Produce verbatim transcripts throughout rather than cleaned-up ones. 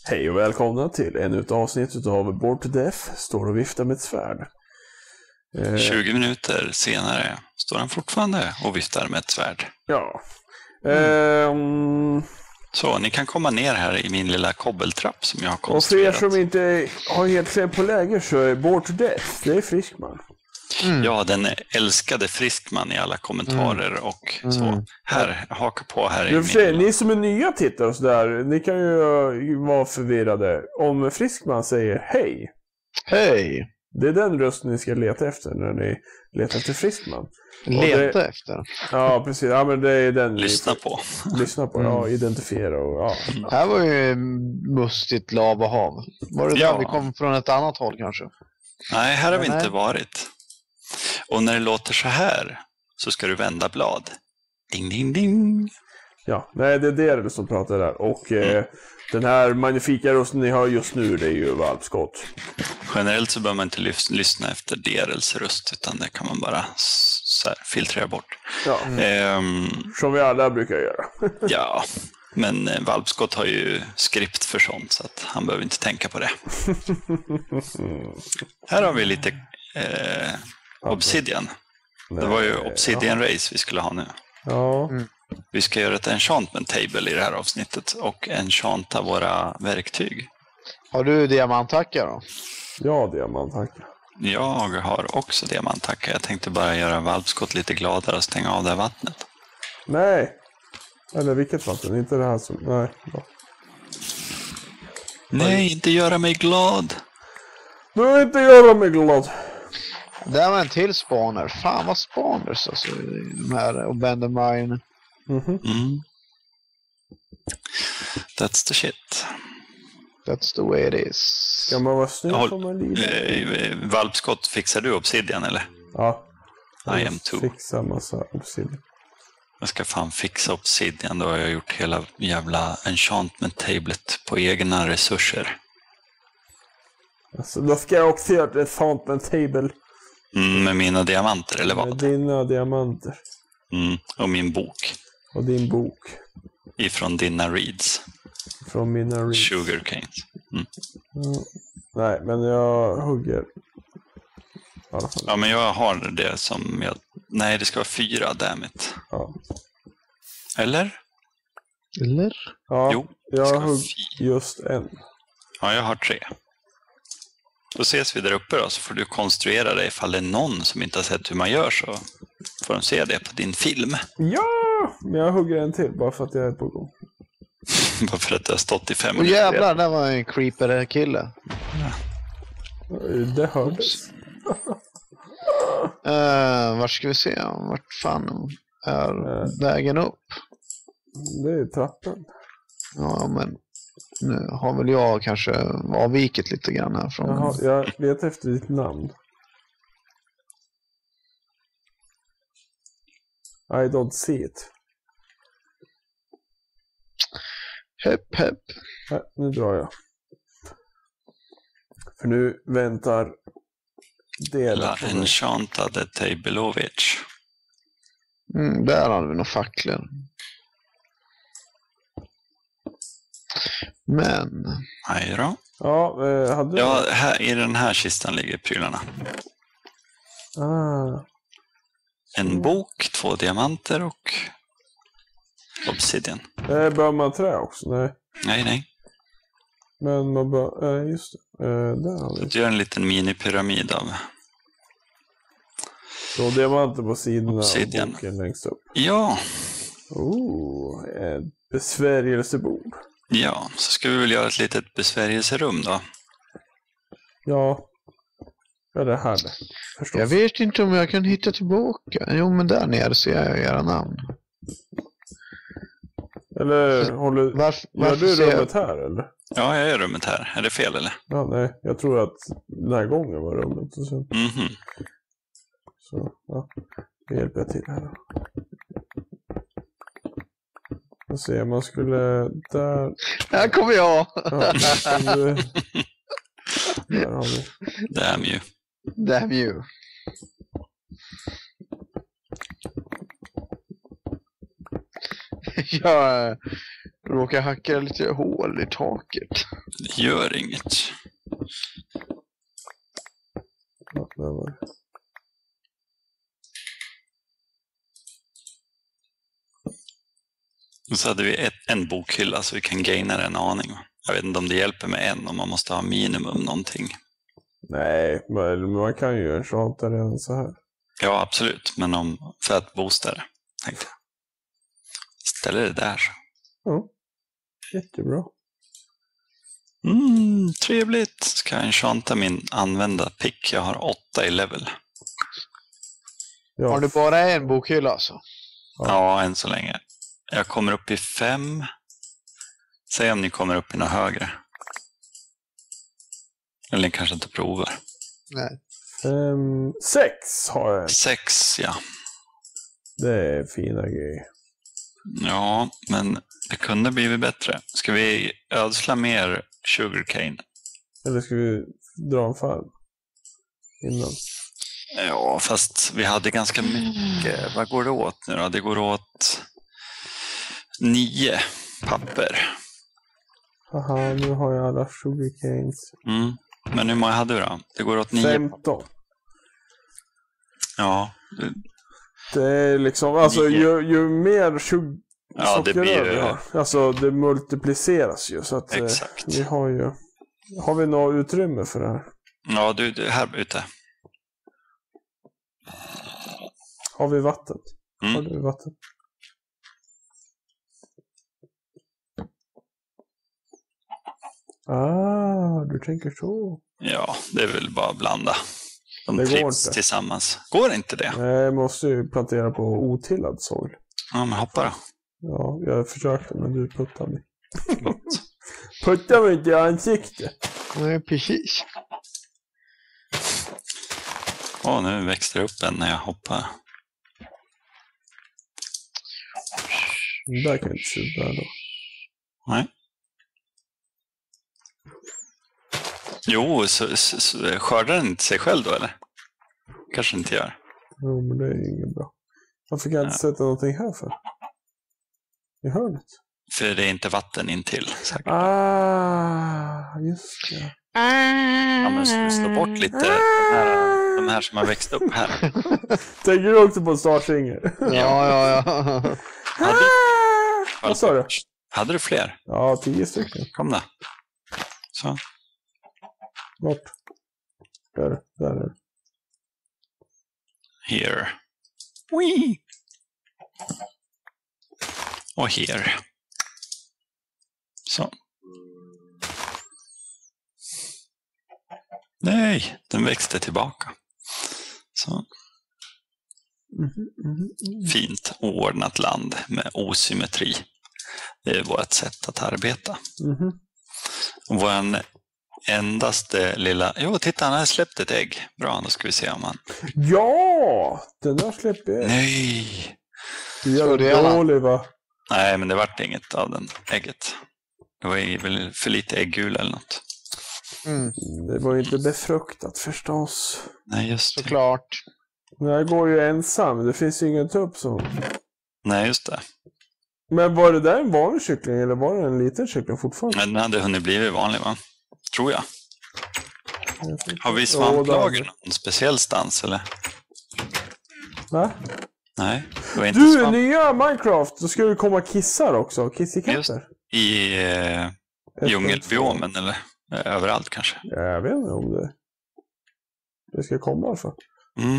Hej och välkomna till ännu ett avsnitt av Bored to Death, står och viftar med ett svärd. Eh, tjugo minuter senare står han fortfarande och viftar med ett svärd. Ja. Mm. Eh, Så ni kan komma ner här i min lilla kobbeltrapp som jag har konstruerat. Och för er som inte har helt sett på läger så är Bored to Death, det är Friskman. Mm. Ja, den älskade Friskman i alla kommentarer mm. och så. Mm. Här, haka på här. Du, för ni som är nya tittare och sådär, ni kan ju vara förvirrade. Om Friskman säger hej. Hej. Det är den rösten ni ska leta efter när ni letar efter Friskman. Leta det, efter? Ja, precis. Ja, men det är den. Lyssna på. Lyssna på, mm. ja, identifiera och ja. Mm. Här var ju mustigt lavahav. Var det ja. där vi kom från ett annat håll kanske? Nej, här har vi Nej. inte varit. Och när det låter så här så ska du vända blad. Ding, ding, ding. Ja, nej, det är det som pratar där. Och mm. eh, den här magnifika rösten ni har just nu, det är ju valpskott. Generellt så bör man inte lys- lyssna efter Derels röst, utan det kan man bara så här, filtrera bort. Ja, mm. ehm, som vi alla brukar göra. Ja, men eh, valpskott har ju skript för sånt så att han behöver inte tänka på det. Här har vi lite eh, Obsidian. Det var ju Obsidian ja. Race vi skulle ha nu. Ja. Mm. Vi ska göra ett enchantment table i det här avsnittet och enchanta våra verktyg. Har du diamanthacka då? Ja, diamanthacka. Jag har också diamanthacka. Jag tänkte bara göra valpskott lite gladare och stänga av det här vattnet. Nej. Eller vilket vatten? Inte det här som... Nej. Ja. Nej, inte göra mig glad. Du vill inte göra mig glad. Det var en till spawner. Fan vad spawners alltså. De här Obender Mine. Mm-hmm. Mm. That's the shit. That's the way it is. Ska man vara snygg som man lider? Valpskott, fixar du Obsidian eller? Ja. I am too. Fixa massa Obsidian. Jag ska fan fixa Obsidian. Då har jag gjort hela jävla enchantment tablet på egna resurser. Alltså, då ska jag också göra ett enchantment table. Mm, med mina diamanter, eller vad? Med dina diamanter. Mm, och min bok. Och din bok. Ifrån dina reeds. Från mina reeds. Sugar canes. Mm. Mm. Nej, men jag hugger. Ja, men jag har det som jag... Nej, det ska vara fyra, dammit. Ja. Eller? Eller? Ja, jo, jag hugger just en. Ja, jag har tre. Då ses vi där uppe då, så får du konstruera det. Ifall det är någon som inte har sett hur man gör så får de se det på din film. Ja, men jag hugger en till bara för att jag är på gång. Bara för att du har stått i fem minuter. Åh jävlar, det var en creeper kille. Ja. Det hördes. uh, Var ska vi se? Vart fan är uh, vägen upp? Det är trappen. Ja, men nu har väl jag kanske avvikit lite grann här från... Jaha, jag letar efter ditt namn. I don't see it. Hepp, hepp. Nej, nu drar jag. För nu väntar det. La enchantade Tableovich. Mm, där har vi några facklor. Men... Hej då. Ja, eh, hade ja här, i den här kistan ligger prylarna. Ah. En bok, två diamanter och obsidian. Eh, bör man trä också? Nej. Nej, nej. Men man bör... Eh, just det. Eh, där har vi. Du gör en liten minipyramid av... Två diamanter på sidorna obsidian. Och boken längst upp. Ja. Oh, ett besvärjelsebord. Ja, så ska vi väl göra ett litet besvärjelserum då. Ja. Ja, det här. Förstås. Jag vet inte om jag kan hitta tillbaka. Jo, men där nere ser jag era namn. Eller håller... Varf, gör du rummet jag... här, eller? Ja, jag gör rummet här. Är det fel, eller? Ja, nej. Jag tror att den här gången var rummet. Och så... Mhm. Så, ja. Det hjälper jag till här då. Jag ser, man skulle... Där... Här kommer jag! Ja, du... Där har vi. Damn you. Damn you. Jag råkar hacka lite hål i taket. Det gör inget. Ja, det var det. Och så hade vi ett, en bokhylla så vi kan gaina en aning. Jag vet inte om det hjälper med en, om man måste ha minimum någonting. Nej, men man kan ju enchanta redan så här. Ja, absolut. Men om, för att boosta det, tänkte jag. Ställer det där så. Ja, jättebra. Mm, trevligt. Ska jag enchanta min använda pick. Jag har åtta i level. Ja. Har du bara en bokhylla alltså? Ja. Ja, än så länge. Jag kommer upp i fem. Säg om ni kommer upp i något högre. Eller ni kanske inte provar. Nej. Fem, sex har jag. Sex, ja. Det är fina grejer. Ja, men det kunde blivit bättre. Ska vi ödsla mer sugarcane? Eller ska vi dra en farm innan? Ja, fast vi hade ganska mycket. Vad går det åt nu då? Det går åt nio papper. Haha, nu har jag alla sugarcanes. Mm. Men hur många hade du då? Det går åt nio. femton. Ja. Det är liksom, alltså ju, ju mer sugar Ja, det blir vi har, alltså det multipliceras ju. Så att exakt. Eh, vi har ju, har vi något utrymme för det här? Ja, du, du här ute. Har vi vatten? Mm. Har du vatten? Ah, du tänker så. Ja, det är väl bara att blanda. De Det går trivs inte. tillsammans. Går inte det? Nej, jag måste ju plantera på otillad såg. Ja, men hoppa då. Ja, jag försökte men du puttade mig. Putta mig inte i ansiktet. Nej, precis. Åh, nu växte det upp en när jag hoppar. Det där kan jag inte se ut där då. Nej. Jo, så, så, så skördar den inte sig själv då, eller? Kanske inte gör. Jo, men det är inget bra. Varför kan jag inte Ja. sätta någonting här för? I hörnet? För det är inte vatten intill. Säkert. Ah, just det. Ja, men slå, slå bort lite de här, de här som har växt upp här. Tänker du också på Starsinger? Ja, ja, ja. Hade, Vad sa du? hade du fler? Ja, tio stycken. Kom då. Så. Bort. Där, där är det. Here. Wee. Och here. Så. Nej, den växte tillbaka. Så. Mhm, mhm, mhm. Fint oordnat land med osymmetri. Det är vårt sätt att arbeta. Mhm. Och vår endaste lilla... Jo, titta, han har släppt ett ägg. Bra, då ska vi se om han... Ja! Den där släpper jag. Nej! Du Så det är är alla. dålig va? Nej, men det vart inget av den ägget. Det var ju väl för lite äggula eller något. Mm, Det var ju inte befruktat förstås. Nej, just det. såklart. Men jag går ju ensam. Det finns ju ingen tupp som... Nej, just det. Men var det där en vanlig kyckling eller var det en liten kyckling fortfarande? Men den hade hunnit blivit vanlig, va? Tror jag. Har vi Ja, svamplager det någon speciell stans, eller? Va? Nej, det var inte Du, svamp nya Minecraft, då ska det komma kissar också. Kissikatter. i eh, djungelbiomen, eller eh, överallt kanske. Jag vet inte om det... Det ska komma alltså. Mm,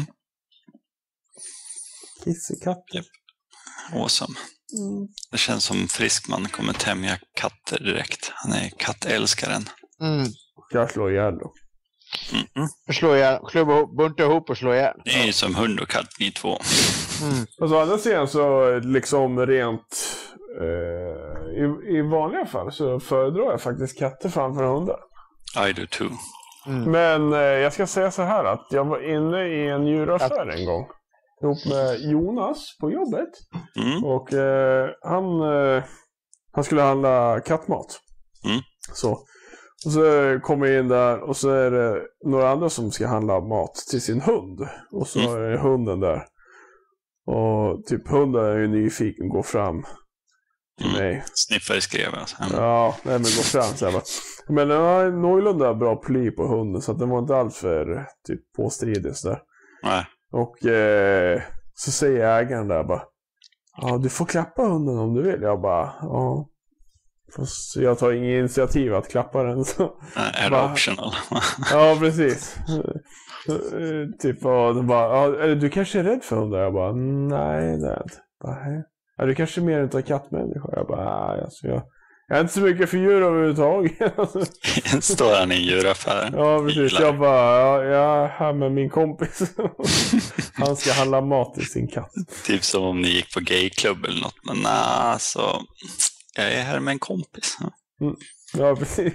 Kissekatter. awesome. Mm. Det känns som Friskman kommer tämja katter direkt. Han är kattälskaren. Mm. Jag slår ihjäl då. Mm-mm. Slå ihjäl, klubba ihop, bunta ihop och slå ihjäl. Det är ju som hund och katt, ni två. Mm. Och så andra sidan så liksom rent... Eh, i, I vanliga fall så föredrar jag faktiskt katter framför hundar. I do too. Mm. Men eh, jag ska säga så här att jag var inne i en djuraffär en gång. Ihop med Jonas på jobbet. Mm. Och eh, han, eh, han skulle handla kattmat. Mm. Så. Och så kommer jag in där och så är det några andra som ska handla mat till sin hund. Och så Mm. är hunden där. Och typ hunden är ju nyfiken, går fram. till Mm. mig. Sniffare skrev alltså. Mm. Ja, nej men gå fram så här bara. Men den har en någorlunda bra pli på hunden så att den var inte alls för typ påstridig så där. Nej. Och eh, så säger ägaren där bara, ja du får klappa hunden om du vill. Jag bara, ja. Fast jag tar ingen initiativ att klappa den. Så. Nej, är det bara, optional? Ja, precis. Typ, och de bara, ja, eller du kanske är rädd för hundar? Jag bara, nej det är inte. Bara, hej. Ja, du kanske är mer utav kattmänniska? Jag bara, nej alltså jag, jag är inte så mycket för djur överhuvudtaget. Står han i en djuraffär? Ja, precis. Gillar. Jag bara, ja, jag är här med min kompis. Han ska handla mat till sin katt. Typ som om ni gick på gayklubb eller något. Men nej, så jag är här med en kompis. Mm. Ja, precis.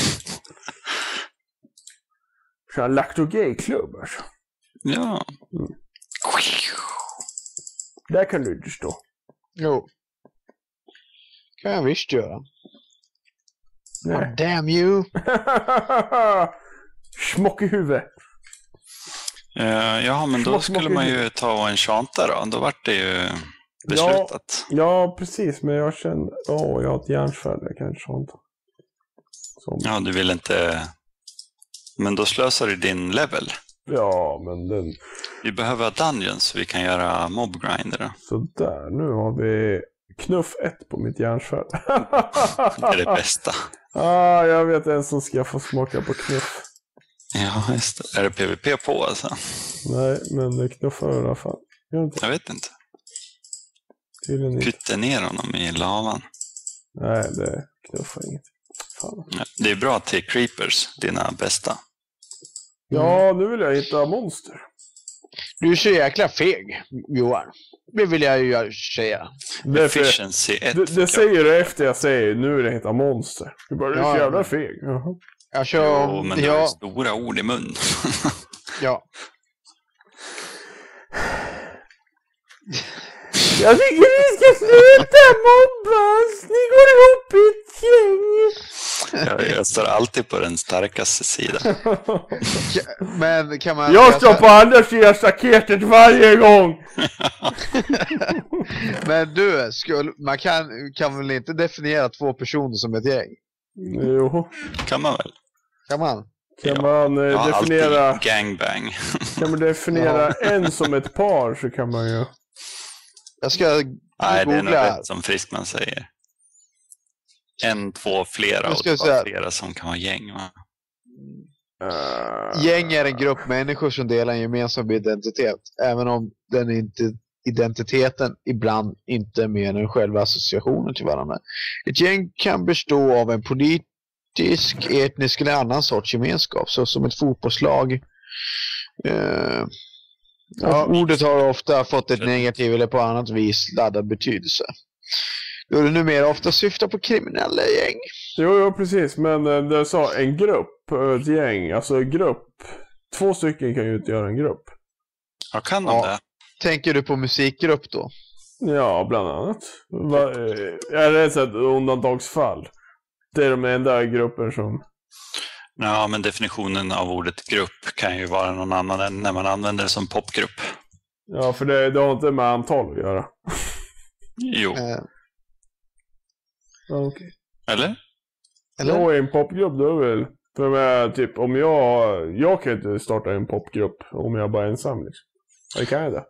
Så han lagt och gayklubb alltså. Ja. Mm. Där kan du inte stå. Jo. Kan jag visst göra. Nej. Oh, damn you. Smock i huvudet. Uh, ja, men då Smock, skulle smock man i ju huvudet. ta en chanta då. Då vart det ju beslutat. Ja, ja, precis. Men jag känner, åh, oh, jag har ett hjärnsvärd. Jag kan inte sånt. Som... Ja, du vill inte... Men då slösar du din level. Ja, men den... Vi behöver ha dungeons så vi kan göra mobgrinder då. Så där, nu har vi knuff ett på mitt hjärnsvärd. Det är det bästa. Ah, jag vet en som ska få smaka på knuff. Ja, just det. Är det PvP på alltså? Nej, men det knuffar i alla fall. Jag, inte. Jag vet inte. Tydligen inte. Pytte ner honom i lavan. Nej, det knuffar inget. Fan. Ja, det är bra till creepers, dina bästa. Ja, nu vill jag hitta monster. Du är så jäkla feg, Johan. Det vill jag ju säga. Det, är för, Efficiency ett. det, det säger du efter jag säger nu vill jag hitta monster. Du bara, du är så Ja, jävla men- feg. Jaha. Jag kör... Jo, men du har ju ja, stora ord i mun. ja. Jag tycker vi ska sluta mobbas. Ni går ihop i ett gäng. jag, jag står alltid på den starkaste sidan. Men kan man... Jag står på andra sidan staketet varje gång. Men du, skulle, man kan, kan väl inte definiera två personer som ett gäng? Jo, Kan man väl? Kan man? kan Ja. man eh, Ja, definiera... alltid gangbang. Kan man definiera en som ett par så kan man ju... Jag ska Nej, det är nog googla. rätt som Friskman säger. En, två, flera Jag och ska två, säga- flera som kan vara gäng. Va? Uh, Gäng är en grupp människor som delar en gemensam identitet. Även om den inte, identiteten ibland inte är mer än själva associationen till varandra. Ett gäng kan bestå av en politisk, etnisk eller annan sorts gemenskap. Så som ett fotbollslag. Eh, Ja. Ordet har ofta fått ett negativt eller på annat vis laddad betydelse. Då det numera ofta syftar på kriminella gäng. Jo, jo, precis. Men eh, det sa en grupp, ett gäng. Alltså en grupp. Två stycken kan ju utgöra en grupp. Ja, kan de Ja. det? Tänker du på musikgrupp då? Ja, bland annat. Va, eh, är det ett sånt undantagsfall? Det är de enda grupper som... Ja, men definitionen av ordet grupp kan ju vara någon annan än när man använder det som popgrupp. Ja, för det, det har inte med antal att göra. Jo, Eh, Ja, okej. eller? eller? Jag är en popgrupp då väl. För jag, typ, om jag... Jag kan inte starta en popgrupp om jag bara är ensam liksom. Det kan jag det.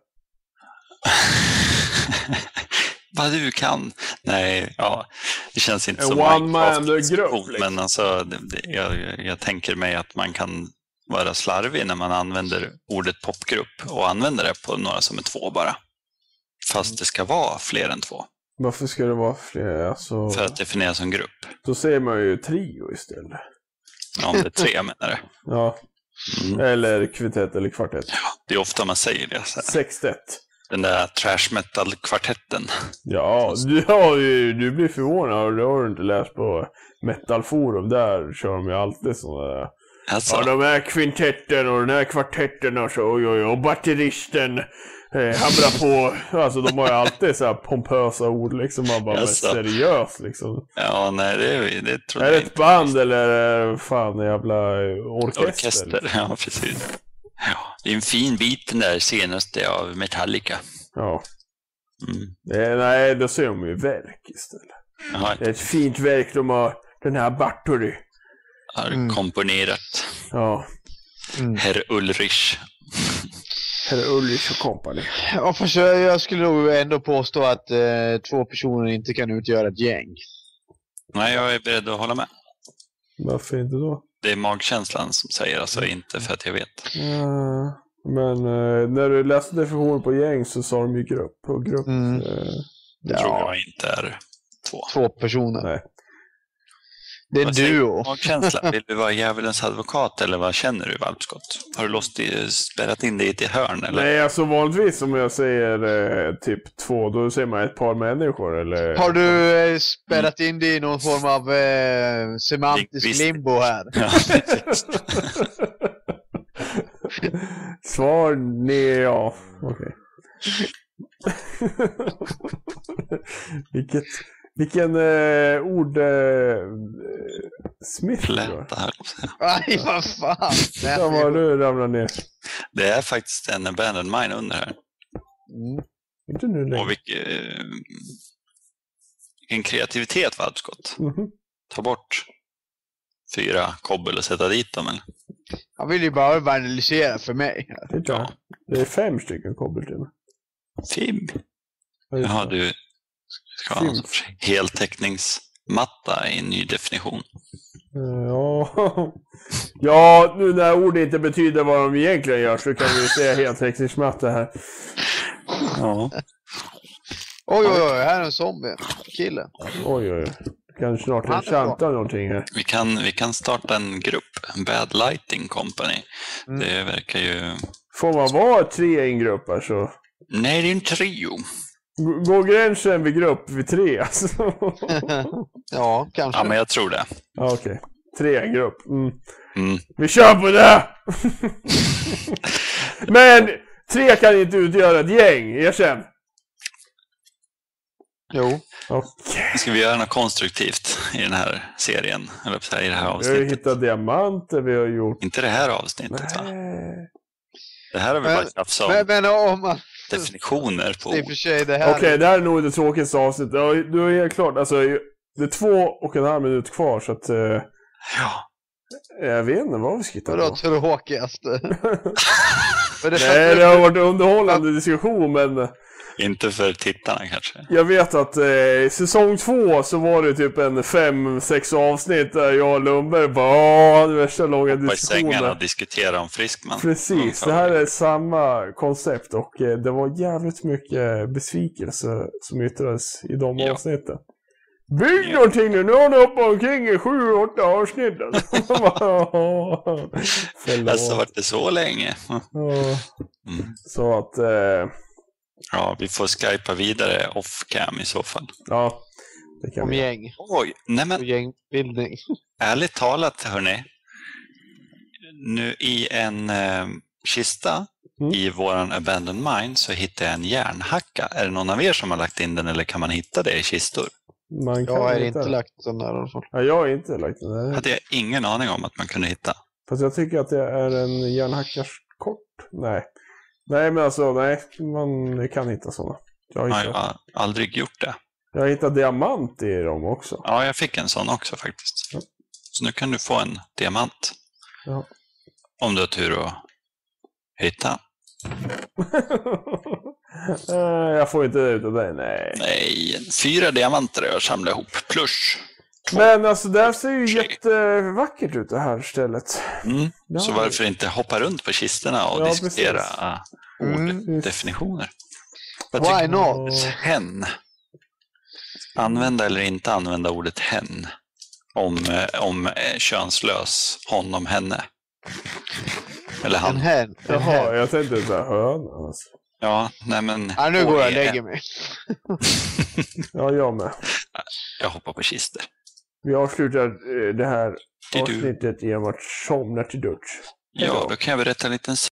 Vad du kan. Nej, ja, det känns inte En som one-man-grupp, Minecraft-diskussion, liksom. men alltså, det, det, jag, jag tänker mig att man kan vara slarvig när man använder ordet popgrupp och använder det på några som är två bara. Fast det ska vara fler än två. Varför ska det vara fler? Alltså, För att definiera som grupp. då säger man ju trio istället. Ja, om det är tre menar du. Ja. Mm. Eller kvintett eller kvartett. Det är ofta man säger det. Så här. Sextett. Den där trash metal-kvartetten. Ja, du, har ju, du blir förvånad. Det har du inte läst på Metalforum. Där kör de ju alltid sådana. Alltså, Ja, de här kvintetten och den här kvartetten och så. Oj, oj, och batteristen. Eh, han bra på. Alltså de har ju alltid så här pompösa ord liksom. Man bara, Jaså. men seriöst liksom. ja, nej, det, det tror Är jag det ett inte. band eller är det fan en jävla orkester? Orkester, ja precis. Ja, det är en fin bit den där senaste av Metallica. Ja. Mm. Det, nej, då ser de ju verk istället. Jaha, Det är ett fint verk de har, den här Bartori. har Mm. komponerat. Ja, Mm. Herr Ulrich. herr Ulrich och company. Ja, fast jag, jag skulle nog ändå påstå att eh, två personer inte kan utgöra ett gäng. Nej, jag är beredd att hålla med. Varför inte då? Det är magkänslan som säger, alltså inte för att jag vet. Ja, men eh, när du läste definitionen på gäng så sa de ju grupp. Och grupp Mm. eh, Jag tror Ja, jag inte är två. två personer. nej. Det är en Vad säger duo. magkänsla? Vill du vara djävulens advokat eller vad känner du, Valpskott? Har du låst i, spärrat in dig i ett hörn eller? Nej, alltså vanligtvis om jag säger eh, typ två, då säger man ett par människor eller... Har du eh, spärrat in dig i någon form av eh, semantisk Lingvist. limbo här? Ja, Svar nej, ja. Okej. Vilket... Vilken eh, ord... Eh, Smith då? Fläta, höll jag på att säga. Aj, vad fan! Ja, vad du ramlar ner. Det är faktiskt en abandoned mine under här. Mm. Inte nu Och längre. vilken, eh, vilken kreativitet, Valpskott. Mhm. Ta bort fyra kobbel och sätta dit dem. Eller? Han vill ju bara vandalisera för mig. Titta. Ja. Det är fem stycken kobbeltimmar. Fim. Ja, just Jaha, det. du ska ha en Fim. sorts heltäckningsmatta i en ny definition. Ja. Ja, nu när ord inte betyder vad de egentligen gör så kan vi säga heltäckningsmatta här. Ja. Oj, oj, oj, här är en zombie. Kille. Oj, oj. Kan snart Han är enchanta någonting här. Vi kan, vi kan starta en grupp, en Bad Lighting Company. Mm. Det verkar ju... Får man vara tre i en grupp alltså? Nej, det är en trio. G- Går gränsen vid grupp vid tre alltså? Ja, kanske. Ja, men jag tror det. Ja, okej. Tre i en grupp. Mm. Mm. Vi kör på det! Men tre kan inte utgöra ett gäng, erkänn. Jo. Okej. Ska vi göra något konstruktivt i den här serien? Eller så här, i det här Vi har ju avsnittet? hittat diamanter, vi har gjort... Inte det här avsnittet, va? Nej. Det här har vi Men- bara tjafsat om Men, men om man... definitioner på I och ord. för sig, det här... Okej, det här är nog det tråkigaste avsnittet. Ja, du är helt klart, alltså det är två och en halv minut kvar så att... Eh, Ja. jag vet inte vad vi ska hitta Vadå på. tråkigaste? Men det Nej, det har varit en underhållande diskussion, men Inte för tittarna kanske. jag vet att eh, säsong två så var det typ en fem, sex avsnitt där jag och Lundberg bara åh, det värsta långa Hoppa i sängarna diskussioner. och diskutera om Friskman. Precis, det här är samma koncept och eh, det var jävligt mycket besvikelse som yttrades i de Ja. avsnitten. Bygg Ja. någonting nu, nu har ni hoppat omkring i sju, åtta avsnitt. Förlåt. Alltså vart det så länge. Ja, Mm. så att, eh, Ja, vi får skypa vidare off-cam i så fall. ja, det kan Om vi. gäng. Oj, nej Och men gängbildning. ärligt talat hörni. Nu i en eh, kista Mm. i våran abandoned mine så hittade jag en järnhacka. Är det någon av er som har lagt in den eller kan man hitta det i kistor? Man kan Jag har hitta inte det. lagt den där i alla fall. Ja, jag har inte lagt den där. Hade jag ingen aning om att man kunde hitta. Fast jag tycker att det är en järnhackarskort. Nej. Nej, men alltså, nej. Man kan hitta sådana. Jag har, Ja, hittat. jag har aldrig gjort det. jag har hittat diamant i dem också. Ja, jag fick en sån också faktiskt. Ja. Så nu kan du få en diamant. Ja. Om du har tur att hitta. Eh, jag får inte det utav dig, nej. Nej, fyra diamanter har jag samlat ihop. Plus. Men alltså, det här ser ju Tre. jättevackert ut det här stället. Mm. Ja. Så varför inte hoppa runt på kistorna och Ja, diskutera precis. uh, Mm. orddefinitioner? Vad Why tycker du om not? ordet hen? Använda eller inte använda ordet hen om, eh, om eh, könslös honom, henne. Eller En han. hen. En Jaha, hen. jag tänkte så här höna. Alltså. Ja, nej men. Ja, nu går jag och H E N. lägger mig. Ja, jag med. Jag hoppar på kistor. Vi avslutar eh, det här Det är du. avsnittet genom att somna till döds. Ja, då kan jag berätta en liten